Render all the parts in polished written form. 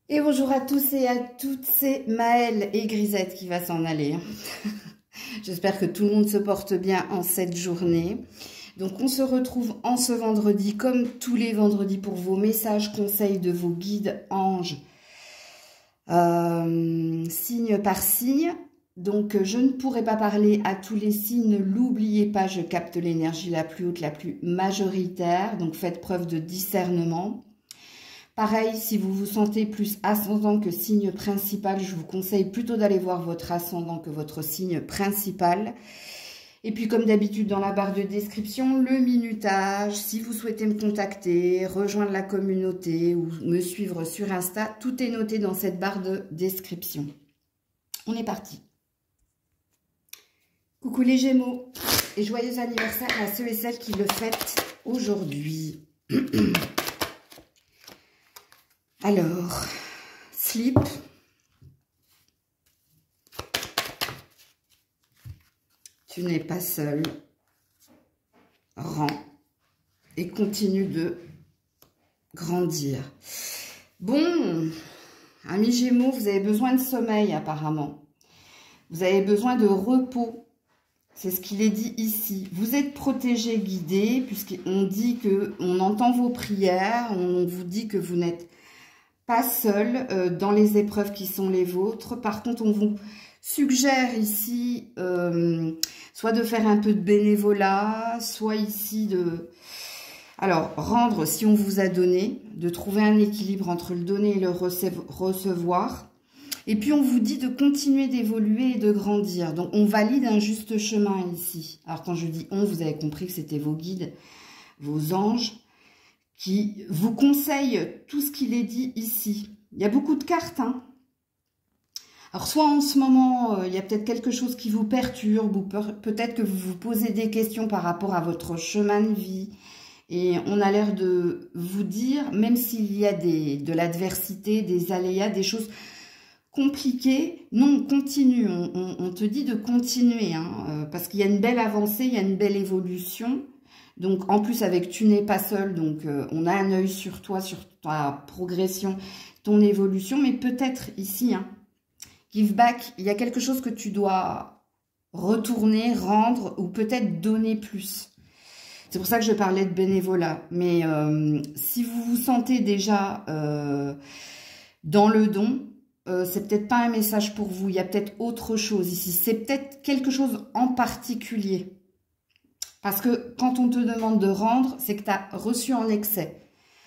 Et bonjour à tous et à toutes, c'est Maëlle et Grisette qui va s'en aller. J'espère que tout le monde se porte bien en cette journée. Donc on se retrouve en ce vendredi, comme tous les vendredis, pour vos messages, conseils de vos guides, anges, signe par signe. Donc je ne pourrai pas parler à tous les signes, ne l'oubliez pas, je capte l'énergie la plus haute, la plus majoritaire. Donc faites preuve de discernement. Pareil, si vous vous sentez plus ascendant que signe principal, je vous conseille plutôt d'aller voir votre ascendant que votre signe principal. Et puis comme d'habitude dans la barre de description, le minutage, si vous souhaitez me contacter, rejoindre la communauté ou me suivre sur Insta, tout est noté dans cette barre de description. On est parti. Coucou les Gémeaux et joyeux anniversaire à ceux et celles qui le fêtent aujourd'hui. Alors, slip, tu n'es pas seul, rends et continue de grandir. Bon, amis Gémeaux, vous avez besoin de sommeil apparemment. Vous avez besoin de repos. C'est ce qu'il est dit ici. Vous êtes protégé, guidé, puisqu'on dit que on entend vos prières, on vous dit que vous n'êtes pas seul dans les épreuves qui sont les vôtres. Par contre, on vous suggère ici soit de faire un peu de bénévolat, soit ici de... Alors, rendre si on vous a donné, de trouver un équilibre entre le donner et le recevoir. Et puis, on vous dit de continuer d'évoluer et de grandir. Donc, on valide un juste chemin ici. Alors, quand je dis « on », vous avez compris que c'était vos guides, vos anges, qui vous conseille tout ce qu'il est dit ici. Il y a beaucoup de cartes, hein. Alors, soit en ce moment, il y a peut-être quelque chose qui vous perturbe, ou peut-être que vous vous posez des questions par rapport à votre chemin de vie. Et on a l'air de vous dire, même s'il y a de l'adversité, des aléas, des choses compliquées, non, continue. On te dit de continuer, hein, parce qu'il y a une belle avancée, il y a une belle évolution. Donc, en plus, avec tu n'es pas seul, donc on a un œil sur toi, sur ta progression, ton évolution. Mais peut-être ici, hein, give back, il y a quelque chose que tu dois retourner, rendre ou peut-être donner plus. C'est pour ça que je parlais de bénévolat. Mais si vous vous sentez déjà dans le don, c'est peut-être pas un message pour vous. Il y a peut-être autre chose ici. C'est peut-être quelque chose en particulier. Parce que quand on te demande de rendre, c'est que tu as reçu en excès.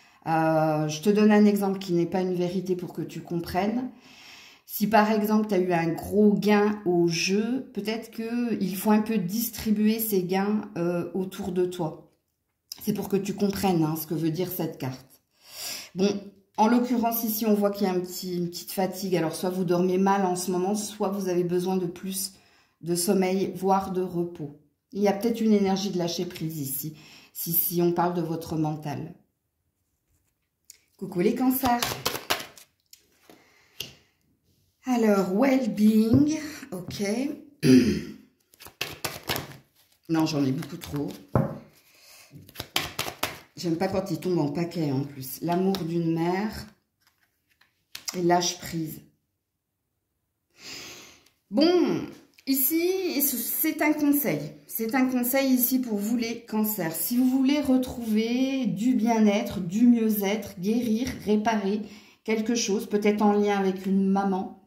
Je te donne un exemple qui n'est pas une vérité pour que tu comprennes. Si par exemple, tu as eu un gros gain au jeu, peut-être qu'il faut un peu distribuer ces gains autour de toi. C'est pour que tu comprennes hein, ce que veut dire cette carte. Bon, en l'occurrence ici, on voit qu'il y a une petite fatigue. Alors, soit vous dormez mal en ce moment, soit vous avez besoin de plus de sommeil, voire de repos. Il y a peut-être une énergie de lâcher prise ici, si on parle de votre mental. Coucou les cancers. Alors, well-being, ok. Non, j'en ai beaucoup trop. J'aime pas quand il tombe en paquet en plus. L'amour d'une mère et lâche prise. Bon... Ici, c'est un conseil. C'est un conseil ici pour vous les cancers. Si vous voulez retrouver du bien-être, du mieux-être, guérir, réparer quelque chose, peut-être en lien avec une maman.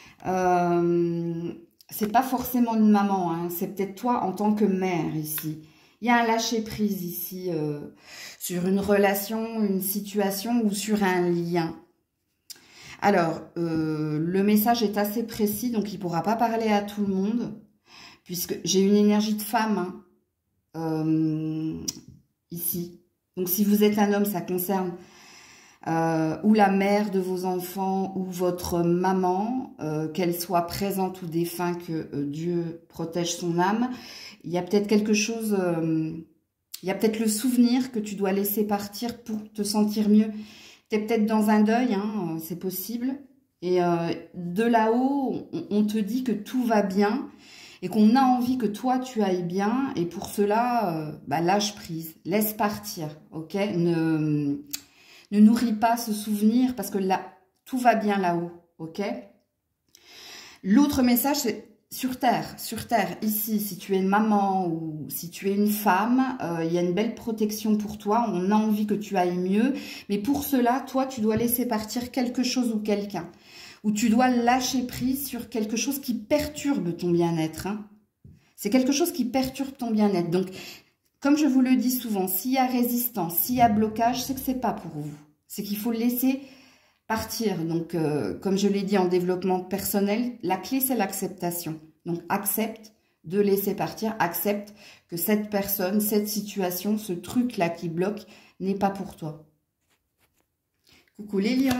C'est pas forcément une maman, hein, c'est peut-être toi en tant que mère ici. Il y a un lâcher-prise ici sur une relation, une situation ou sur un lien. Alors, le message est assez précis, donc il ne pourra pas parler à tout le monde, puisque j'ai une énergie de femme hein, ici. Donc, si vous êtes un homme, ça concerne ou la mère de vos enfants ou votre maman, qu'elle soit présente ou défunte, que Dieu protège son âme. Il y a peut-être quelque chose, il y a peut-être le souvenir que tu dois laisser partir pour te sentir mieux. Tu es peut-être dans un deuil, hein, c'est possible. Et de là-haut, on te dit que tout va bien et qu'on a envie que toi, tu ailles bien. Et pour cela, lâche prise, laisse partir, ok ? Ne nourris pas ce souvenir parce que là, Tout va bien là-haut, ok? L'autre message, c'est sur Terre, ici, si tu es une maman ou si tu es une femme, il y a une belle protection pour toi. On a envie que tu ailles mieux. Mais pour cela, toi, tu dois laisser partir quelque chose ou quelqu'un. Ou tu dois lâcher prise sur quelque chose qui perturbe ton bien-être. Hein. C'est quelque chose qui perturbe ton bien-être. Donc, comme je vous le dis souvent, s'il y a résistance, s'il y a blocage, c'est que c'est pas pour vous. C'est qu'il faut laisser partir. Donc, comme je l'ai dit en développement personnel, la clé, c'est l'acceptation. Donc, accepte de laisser partir. Accepte que cette personne, cette situation, ce truc-là qui bloque n'est pas pour toi. Coucou les lions.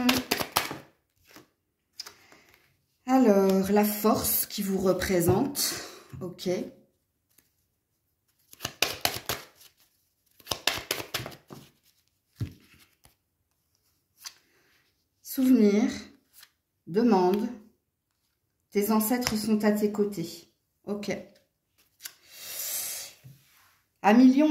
Alors, la force qui vous représente. Ok. Souvenir, demande, tes ancêtres sont à tes côtés. Ok. Un million,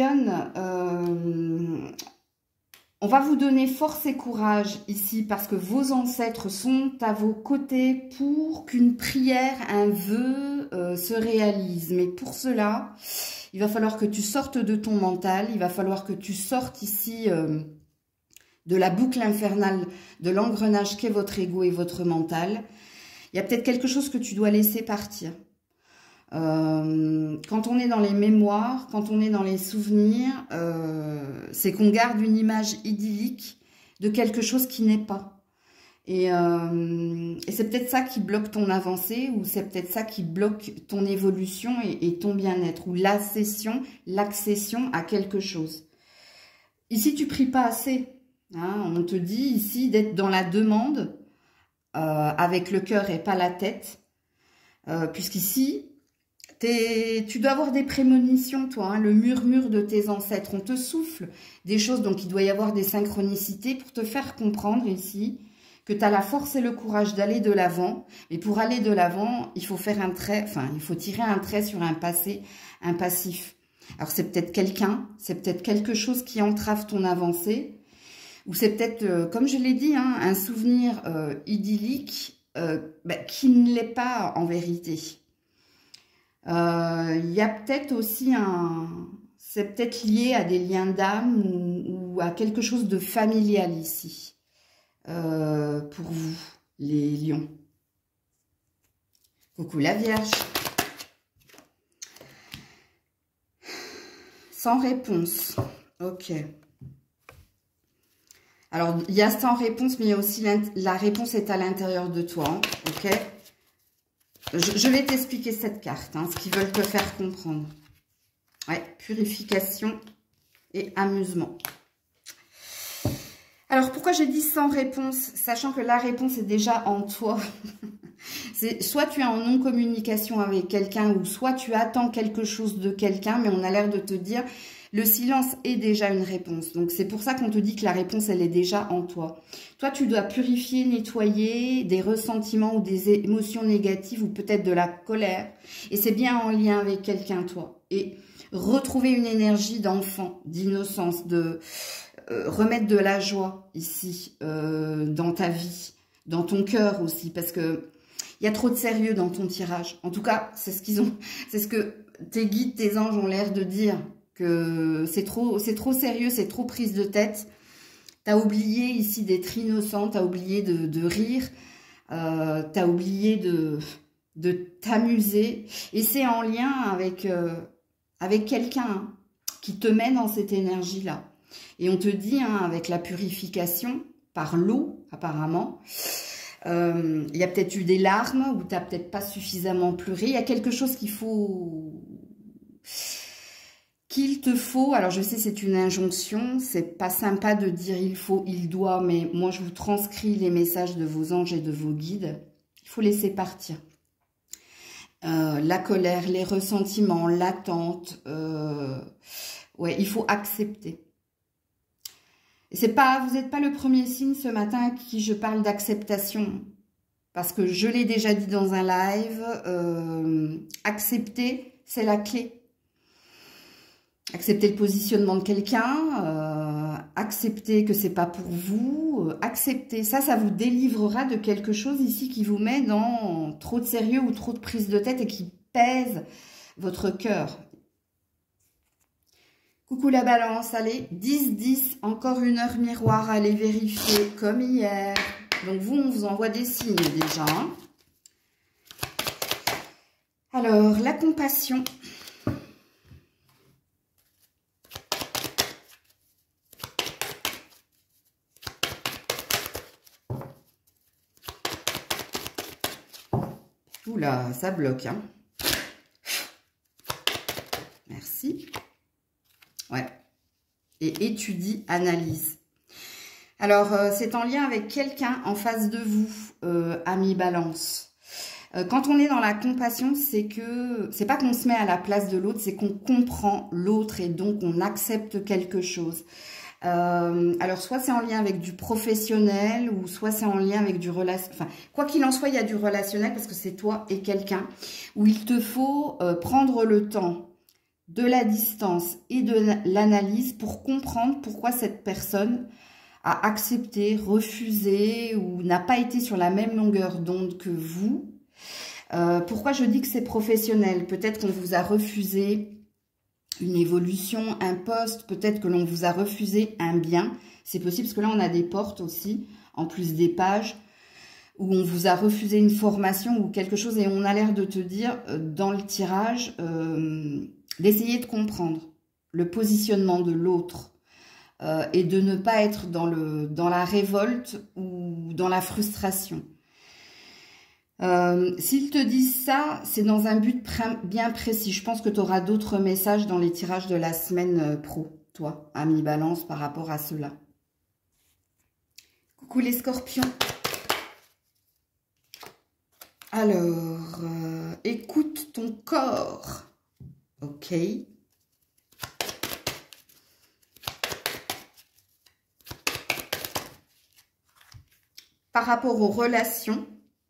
on va vous donner force et courage ici parce que vos ancêtres sont à vos côtés pour qu'une prière, un vœu se réalise. Mais pour cela, il va falloir que tu sortes de ton mental, il va falloir que tu sortes ici... de la boucle infernale, de l'engrenage qu'est votre ego et votre mental. Il y a peut-être quelque chose que tu dois laisser partir. Quand on est dans les mémoires, quand on est dans les souvenirs, c'est qu'on garde une image idyllique de quelque chose qui n'est pas. Et c'est peut-être ça qui bloque ton avancée, ou c'est peut-être ça qui bloque ton évolution et ton bien-être, ou l'accession à quelque chose. Ici, tu pries pas assez. Hein, on te dit ici d'être dans la demande avec le cœur et pas la tête, puisqu'ici, tu dois avoir des prémonitions, toi, hein, le murmure de tes ancêtres. On te souffle des choses, donc il doit y avoir des synchronicités pour te faire comprendre ici que tu as la force et le courage d'aller de l'avant. Et pour aller de l'avant, il faut faire un trait, enfin, il faut tirer un trait sur un passé, un passif. Alors c'est peut-être quelqu'un, c'est peut-être quelque chose qui entrave ton avancée. Ou c'est peut-être, comme je l'ai dit, hein, un souvenir idyllique qui ne l'est pas en vérité. Il y a peut-être aussi c'est peut-être lié à des liens d'âme ou à quelque chose de familial ici, pour vous, les lions. Coucou la Vierge. Sans réponse. Ok. Alors, il y a sans réponse, mais il y a aussi la réponse est à l'intérieur de toi. Hein, ok. Je vais t'expliquer cette carte, hein, ce qu'ils veulent te faire comprendre. Ouais, purification et amusement. Alors, pourquoi j'ai dit sans réponse, sachant que la réponse est déjà en toi. Soit tu es en non-communication avec quelqu'un, ou soit tu attends quelque chose de quelqu'un, mais on a l'air de te dire... Le silence est déjà une réponse. Donc, c'est pour ça qu'on te dit que la réponse, elle est déjà en toi. Toi, tu dois purifier, nettoyer des ressentiments ou des émotions négatives ou peut-être de la colère. Et c'est bien en lien avec quelqu'un, toi. Et retrouver une énergie d'enfant, d'innocence, de remettre de la joie ici dans ta vie, dans ton cœur aussi. Parce que il y a trop de sérieux dans ton tirage. En tout cas, c'est ce qu'ils ont. C'est ce que tes guides, tes anges ont l'air de dire. Que c'est trop sérieux, c'est trop prise de tête. Tu as oublié ici d'être innocent, tu as oublié de rire, tu as oublié de t'amuser. Et c'est en lien avec quelqu'un hein, qui te met dans cette énergie-là. Et on te dit, hein, avec la purification, par l'eau apparemment, il y a peut-être eu des larmes ou tu n'as peut-être pas suffisamment pleuré. Il y a quelque chose qu'il te faut, alors je sais c'est une injonction, c'est pas sympa de dire il faut, il doit, mais moi je vous transcris les messages de vos anges et de vos guides. Il faut laisser partir. La colère, les ressentiments, l'attente, ouais, il faut accepter. Et vous n'êtes pas le premier signe ce matin à qui je parle d'acceptation, parce que je l'ai déjà dit dans un live, accepter, c'est la clé. Accepter le positionnement de quelqu'un, acceptez que c'est pas pour vous, acceptez. Ça vous délivrera de quelque chose ici qui vous met dans trop de sérieux ou trop de prise de tête et qui pèse votre cœur. Coucou la balance, allez, 10-10, encore une heure miroir, allez vérifier comme hier. Donc vous, on vous envoie des signes déjà. Hein. Alors, la compassion. Oula, ça bloque. Hein. Merci. Ouais. Et étudie, analyse. Alors, c'est en lien avec quelqu'un en face de vous, ami balance. Quand on est dans la compassion, c'est pas qu'on se met à la place de l'autre, c'est qu'on comprend l'autre et donc on accepte quelque chose. Alors, soit c'est en lien avec du professionnel ou soit c'est en lien avec du relationnel. Enfin, quoi qu'il en soit, il y a du relationnel parce que c'est toi et quelqu'un où il te faut prendre le temps de la distance et de l'analyse pour comprendre pourquoi cette personne a accepté, refusé ou n'a pas été sur la même longueur d'onde que vous. Pourquoi je dis que c'est professionnel? Peut-être qu'on vous a refusé une évolution, un poste, peut-être que l'on vous a refusé un bien. C'est possible parce que là, on a des portes aussi, en plus des pages, où on vous a refusé une formation ou quelque chose et on a l'air de te dire, dans le tirage, d'essayer de comprendre le positionnement de l'autre et de ne pas être dans la révolte ou dans la frustration. S'ils te disent ça, c'est dans un but bien précis. Je pense que tu auras d'autres messages dans les tirages de la semaine pro, toi, ami balance, par rapport à cela. Coucou les scorpions. Alors, écoute ton corps. Ok. Par rapport aux relations,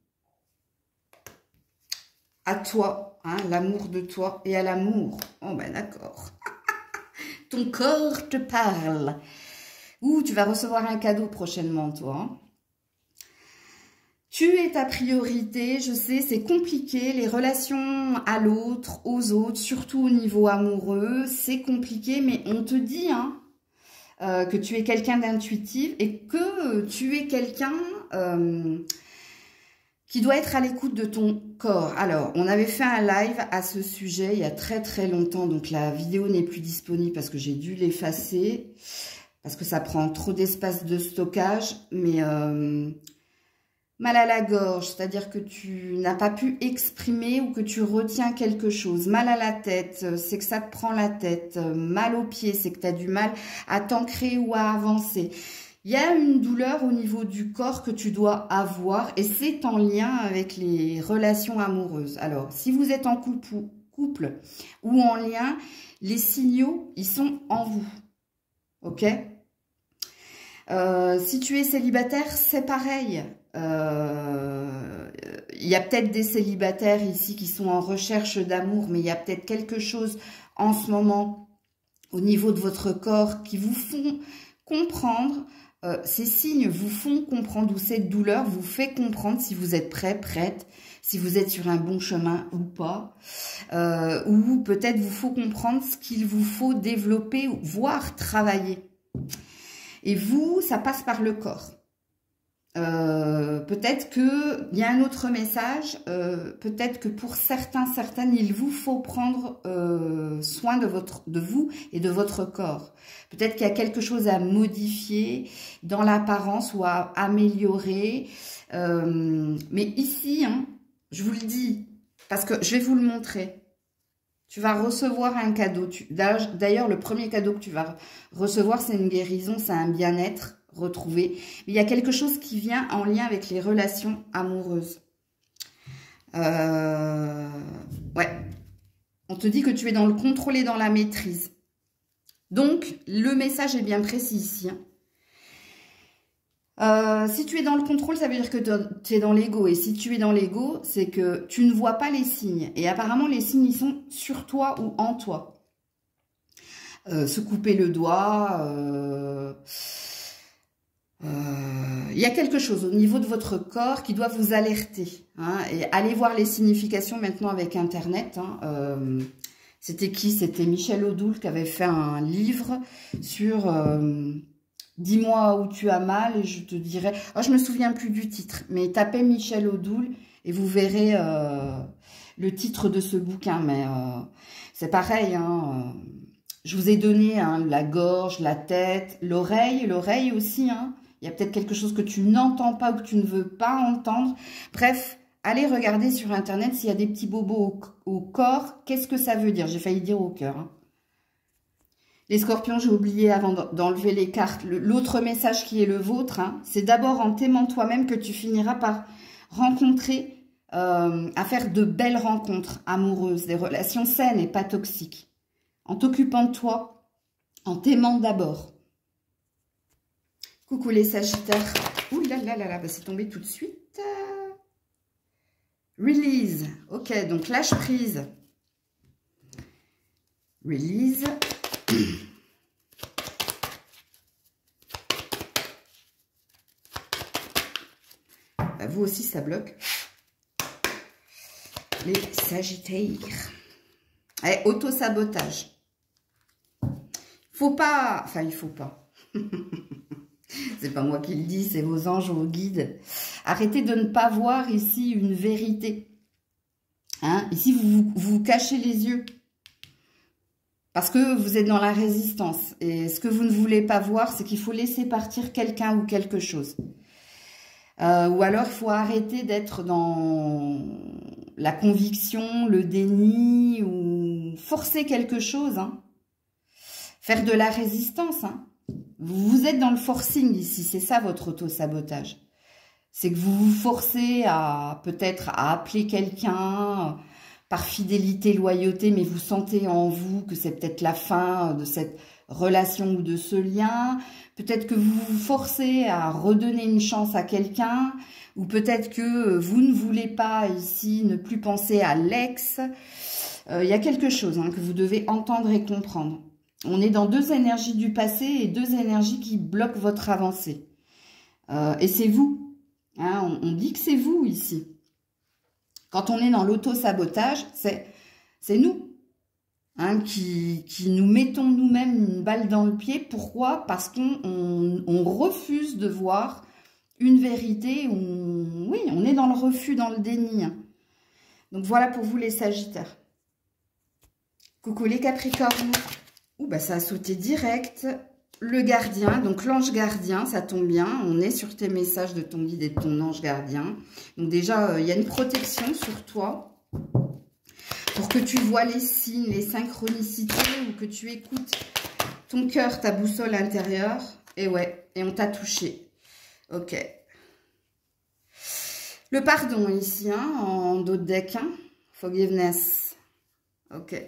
à toi, hein, l'amour de toi et à l'amour. Oh ben d'accord. Ton corps te parle. Ouh, tu vas recevoir un cadeau prochainement, toi. Hein. Tu es ta priorité, je sais, c'est compliqué. Les relations à l'autre, aux autres, surtout au niveau amoureux, c'est compliqué. Mais on te dit hein, que tu es quelqu'un d'intuitif et que tu es quelqu'un... qui doit être à l'écoute de ton corps. Alors, on avait fait un live à ce sujet il y a très longtemps, donc la vidéo n'est plus disponible parce que j'ai dû l'effacer, parce que ça prend trop d'espace de stockage, mais mal à la gorge, c'est-à-dire que tu n'as pas pu exprimer ou que tu retiens quelque chose. Mal à la tête, c'est que ça te prend la tête. Mal aux pieds, c'est que tu as du mal à t'ancrer ou à avancer. Il y a une douleur au niveau du corps que tu dois avoir et c'est en lien avec les relations amoureuses. Alors, si vous êtes en couple ou en lien, les signaux, ils sont en vous. Ok ? Si tu es célibataire, c'est pareil. Il y a peut-être des célibataires ici qui sont en recherche d'amour, mais il y a peut-être quelque chose en ce moment au niveau de votre corps qui vous font comprendre. Ces signes vous font comprendre, ou cette douleur vous fait comprendre si vous êtes prêt, prête, si vous êtes sur un bon chemin ou pas. Ou peut-être vous faut comprendre ce qu'il vous faut développer, voire travailler. Et vous, ça passe par le corps. Peut-être qu'il y a un autre message, peut-être que pour certaines, il vous faut prendre soin de vous et de votre corps. Peut-être qu'il y a quelque chose à modifier dans l'apparence ou à améliorer. Mais ici, hein, je vous le dis, parce que je vais vous le montrer. Tu vas recevoir un cadeau. D'ailleurs, le premier cadeau que tu vas recevoir, c'est une guérison, c'est un bien-être retrouvé. Mais il y a quelque chose qui vient en lien avec les relations amoureuses. Ouais. On te dit que tu es dans le contrôle et dans la maîtrise. Donc, le message est bien précis ici. Si tu es dans le contrôle, ça veut dire que tu es dans l'ego. Et si tu es dans l'ego, c'est que tu ne vois pas les signes. Et apparemment, les signes, ils sont sur toi ou en toi. Se couper le doigt, il y a quelque chose au niveau de votre corps qui doit vous alerter. Hein, et allez voir les significations maintenant avec Internet. Hein, c'était qui? C'était Michel Odoul qui avait fait un livre sur... Dis-moi où tu as mal et je te dirai... Oh, je me souviens plus du titre, mais tapez Michel Odoul et vous verrez le titre de ce bouquin. Mais c'est pareil, hein, je vous ai donné hein, la gorge, la tête, l'oreille aussi. Hein. Il y a peut-être quelque chose que tu n'entends pas ou que tu ne veux pas entendre. Bref, allez regarder sur Internet s'il y a des petits bobos au corps. Qu'est-ce que ça veut dire? J'ai failli dire au cœur. Hein. Les scorpions, j'ai oublié avant d'enlever les cartes. L'autre message qui est le vôtre, hein, c'est d'abord en t'aimant toi-même que tu finiras par rencontrer, à faire de belles rencontres amoureuses, des relations saines et pas toxiques. En t'occupant de toi, en t'aimant d'abord. Coucou les sagittaires. Ouh là là là là, bah c'est tombé tout de suite. Release. Ok, donc lâche prise. Release. Bah, vous aussi ça bloque les sagittaires. Allez, auto-sabotage. Faut pas, enfin il faut pas. C'est pas moi qui le dis, c'est vos anges, vos guides. Arrêtez de ne pas voir ici une vérité. Hein? Ici vous cachez les yeux. Parce que vous êtes dans la résistance. Et ce que vous ne voulez pas voir, c'est qu'il faut laisser partir quelqu'un ou quelque chose. Ou alors, il faut arrêter d'être dans la conviction, le déni, ou forcer quelque chose. Hein. Faire de la résistance. Hein. Vous êtes dans le forcing ici. C'est ça votre auto-sabotage. C'est que vous vous forcez à peut-être à appeler quelqu'un... par fidélité, loyauté, mais vous sentez en vous que c'est peut-être la fin de cette relation ou de ce lien. Peut-être que vous vous forcez à redonner une chance à quelqu'un, ou peut-être que vous ne voulez pas ici ne plus penser à l'ex. Il y a quelque chose hein, que vous devez entendre et comprendre. On est dans deux énergies du passé et deux énergies qui bloquent votre avancée. Et c'est vous. Hein, on dit que c'est vous ici. Quand on est dans l'auto-sabotage, c'est nous hein, qui nous mettons nous-mêmes une balle dans le pied. Pourquoi? Parce qu'on refuse de voir une vérité. Oui, on est dans le refus, dans le déni. Hein. Donc voilà pour vous les sagittaires. Coucou les capricornes. Ouh, bah ça a sauté direct. Le gardien, donc l'ange gardien, ça tombe bien. On est sur tes messages de ton guide et de ton ange gardien. Donc déjà, il y a une protection sur toi pour que tu vois les signes, les synchronicités ou que tu écoutes ton cœur, ta boussole intérieure. Et ouais, et on t'a touché. Ok. Le pardon ici, hein, en dos de deck. Hein. Forgiveness. Ok.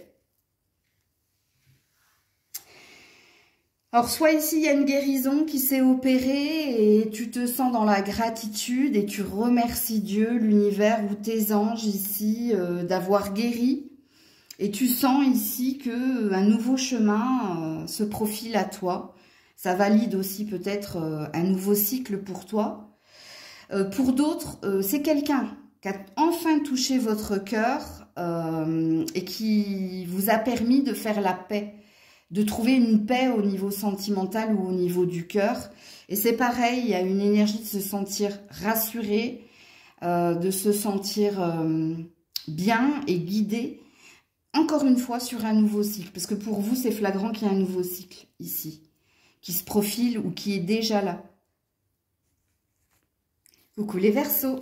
Alors, soit ici, il y a une guérison qui s'est opérée et tu te sens dans la gratitude et tu remercies Dieu, l'univers ou tes anges ici d'avoir guéri. Et tu sens ici qu'un nouveau chemin se profile à toi. Ça valide aussi peut-être un nouveau cycle pour toi. Pour d'autres, c'est quelqu'un qui a enfin touché votre cœur et qui vous a permis de faire la paix. De trouver une paix au niveau sentimental ou au niveau du cœur. Et c'est pareil, il y a une énergie de se sentir rassuré, de se sentir bien et guidé, encore une fois, sur un nouveau cycle. Parce que pour vous, c'est flagrant qu'il y a un nouveau cycle ici, qui se profile ou qui est déjà là. Coucou les Verseaux.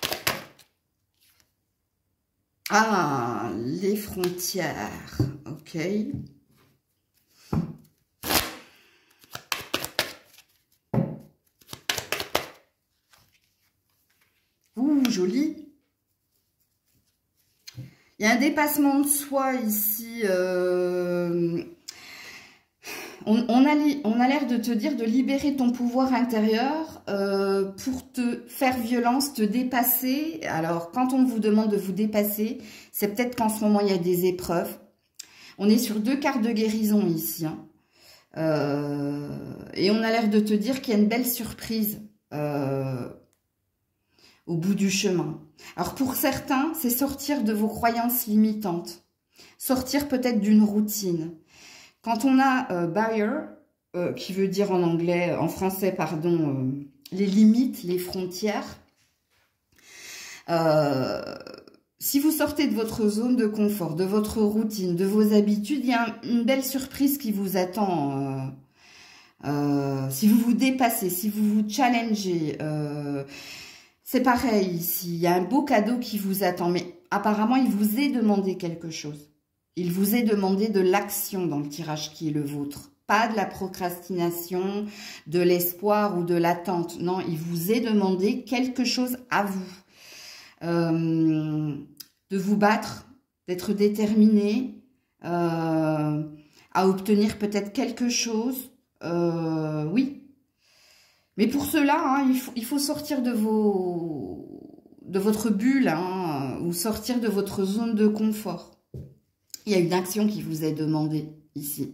Ah, les frontières, ok. Ouh, joli. Il y a un dépassement de soi ici. On a l'air de te dire de libérer ton pouvoir intérieur pour te faire violence, te dépasser. Alors, quand on vous demande de vous dépasser, c'est peut-être qu'en ce moment, il y a des épreuves. On est sur deux cartes de guérison ici. Hein. Et on a l'air de te dire qu'il y a une belle surprise au bout du chemin. Alors pour certains, c'est sortir de vos croyances limitantes. Sortir peut-être d'une routine. Quand on a barrier, qui veut dire en anglais, en français, pardon, les limites, les frontières. Si vous sortez de votre zone de confort, de votre routine, de vos habitudes, il y a une belle surprise qui vous attend. Si vous vous dépassez, si vous vous challengez, c'est pareil ici. Il y a un beau cadeau qui vous attend, mais apparemment, il vous est demandé quelque chose. Il vous est demandé de l'action dans le tirage qui est le vôtre. Pas de la procrastination, de l'espoir ou de l'attente. Non, il vous est demandé quelque chose à vous. De vous battre, d'être déterminé, à obtenir peut-être quelque chose. Oui. Mais pour cela, hein, il faut sortir de votre bulle, hein, ou sortir de votre zone de confort. Il y a une action qui vous est demandée ici.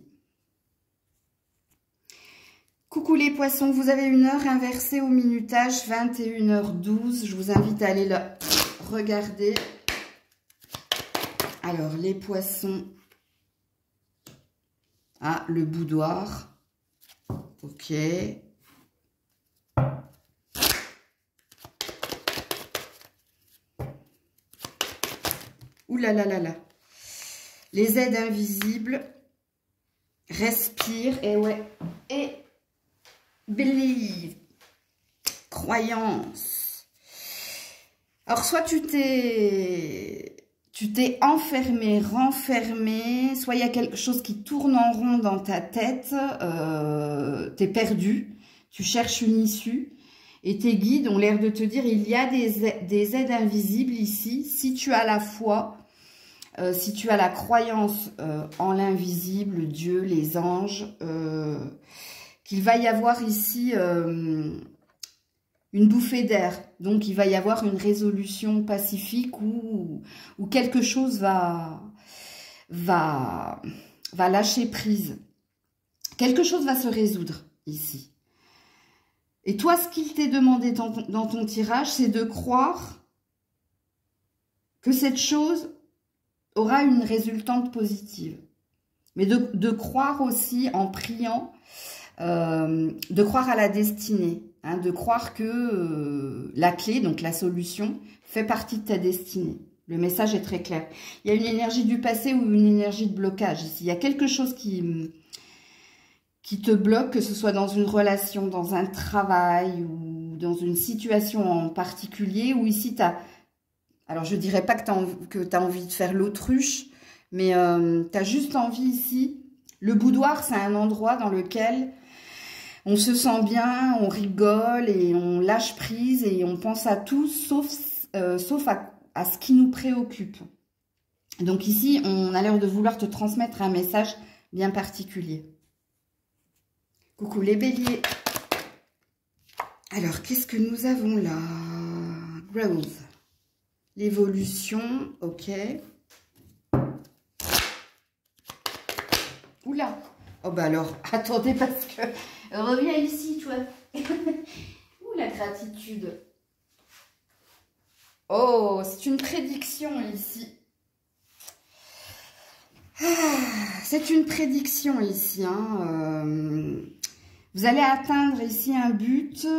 Coucou les poissons, vous avez une heure inversée au minutage, 21h12. Je vous invite à aller là regarder. Alors, les poissons. Ah, le boudoir. Ok. Ouh là là là là. Les aides invisibles. Respire. Et ouais. Et believe. Croyance. Alors, soit tu t'es renfermé, soit il y a quelque chose qui tourne en rond dans ta tête, t'es perdu, tu cherches une issue. Et tes guides ont l'air de te dire, il y a des aides invisibles ici. Si tu as la foi, si tu as la croyance en l'invisible, Dieu, les anges, qu'il va y avoir ici une bouffée d'air. Donc, il va y avoir une résolution pacifique où quelque chose va lâcher prise. Quelque chose va se résoudre ici. Et toi, ce qu'il t'est demandé dans ton tirage, c'est de croire que cette chose aura une résultante positive. Mais de croire aussi en priant, de croire à la destinée, hein, de croire que la clé, donc la solution, fait partie de ta destinée. Le message est très clair. Il y a une énergie du passé ou une énergie de blocage ici. Il y a quelque chose qui te bloque, que ce soit dans une relation, dans un travail ou dans une situation en particulier, où ici, tu as... Alors, je ne dirais pas que tu as envie de faire l'autruche, mais tu as juste envie ici... Le boudoir, c'est un endroit dans lequel on se sent bien, on rigole et on lâche prise et on pense à tout, sauf à ce qui nous préoccupe. Donc ici, on a l'air de vouloir te transmettre un message bien particulier. Coucou les béliers. Alors, qu'est-ce que nous avons là? Growth. L'évolution, ok. Oula. Oh bah alors, attendez parce que... Reviens ici, toi. Ouh, la gratitude. Oh, c'est une prédiction ici. C'est une prédiction ici, hein. Vous allez atteindre ici un but. Il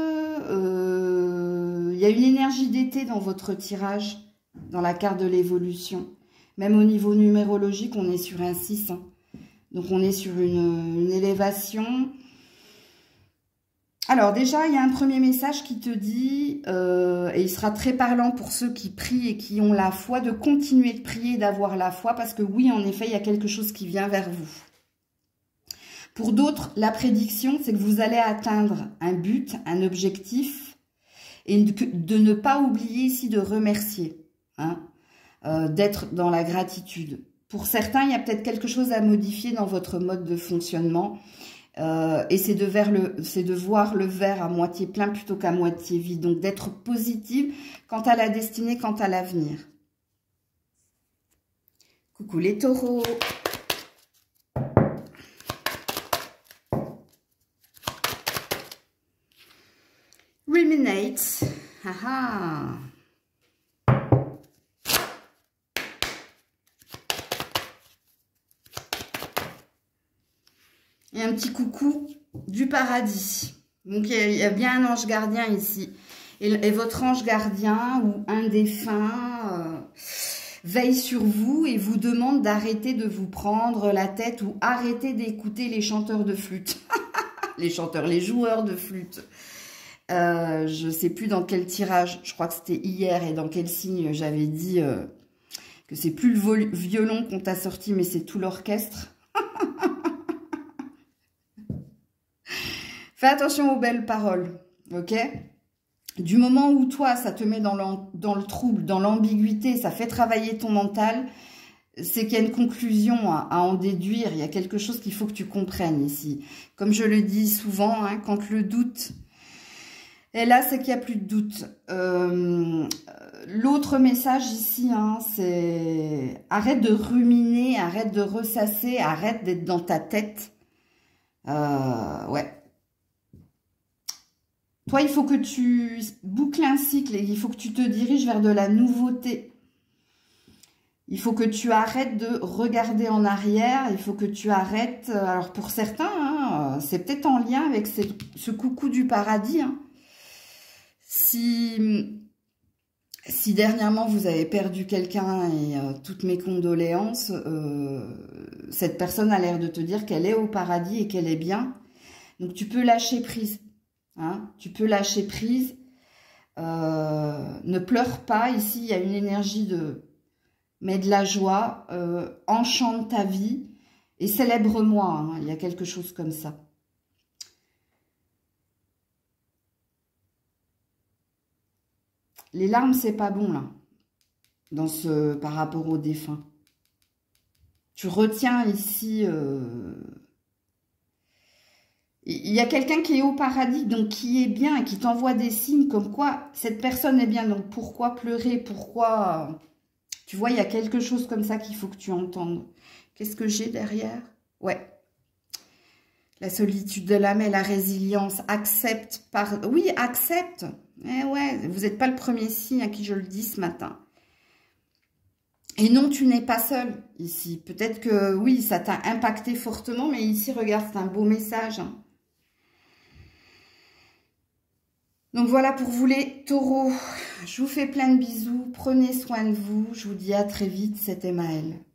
y a une énergie d'été dans votre tirage, dans la carte de l'évolution. Même au niveau numérologique, on est sur un 6. Hein. Donc, on est sur une élévation. Alors, déjà, il y a un premier message qui te dit, et il sera très parlant pour ceux qui prient et qui ont la foi, de continuer de prier, d'avoir la foi, parce que oui, en effet, il y a quelque chose qui vient vers vous. Pour d'autres, la prédiction, c'est que vous allez atteindre un but, un objectif, et de ne pas oublier ici de remercier, hein, d'être dans la gratitude. Pour certains, il y a peut-être quelque chose à modifier dans votre mode de fonctionnement, et c'est de voir le verre à moitié plein plutôt qu'à moitié vide. Donc, d'être positive quant à la destinée, quant à l'avenir. Coucou les taureaux. illuminate. Ah ah. Et un petit coucou du paradis. Donc, il y a bien un ange gardien ici. Et votre ange gardien ou un défunt veille sur vous et vous demande d'arrêter de vous prendre la tête ou arrêter d'écouter les chanteurs de flûte. Les joueurs de flûte. Je ne sais plus dans quel tirage, je crois que c'était hier et dans quel signe j'avais dit que c'est plus le violon qu'on t'a sorti, mais c'est tout l'orchestre. Fais attention aux belles paroles, ok? Du moment où toi, ça te met dans le trouble, dans l'ambiguïté, ça fait travailler ton mental, c'est qu'il y a une conclusion à en déduire. Il y a quelque chose qu'il faut que tu comprennes ici. Comme je le dis souvent, hein, quand le doute est là, c'est qu'il n'y a plus de doute. L'autre message ici, hein, c'est arrête de ruminer, arrête de ressasser, arrête d'être dans ta tête. Ouais. Toi, il faut que tu boucles un cycle et il faut que tu te diriges vers de la nouveauté. Il faut que tu arrêtes de regarder en arrière. Il faut que tu arrêtes... Alors, pour certains, hein, c'est peut-être en lien avec ce coucou du paradis. Hein. Si dernièrement, vous avez perdu quelqu'un et toutes mes condoléances, cette personne a l'air de te dire qu'elle est au paradis et qu'elle est bien. Donc, tu peux lâcher prise. Hein, tu peux lâcher prise. Ne pleure pas. Ici, il y a une énergie de... Mets de la joie. Enchante ta vie. Et célèbre-moi. Hein, il y a quelque chose comme ça. Les larmes, c'est pas bon, là. Par rapport au défunt. Tu retiens ici... Il y a quelqu'un qui est au paradis, donc qui est bien, et qui t'envoie des signes comme quoi cette personne est bien. Donc pourquoi pleurer? Pourquoi... Tu vois, il y a quelque chose comme ça qu'il faut que tu entendes. Qu'est-ce que j'ai derrière? Ouais. La solitude de l'âme et la résilience. Accepte par... Oui, accepte. Eh ouais, vous n'êtes pas le premier signe à qui je le dis ce matin. Et non, tu n'es pas seul ici. Peut-être que, oui, ça t'a impacté fortement, mais ici, regarde, c'est un beau message. Hein. Donc voilà pour vous les taureaux. Je vous fais plein de bisous. Prenez soin de vous. Je vous dis à très vite. C'était Maëlle.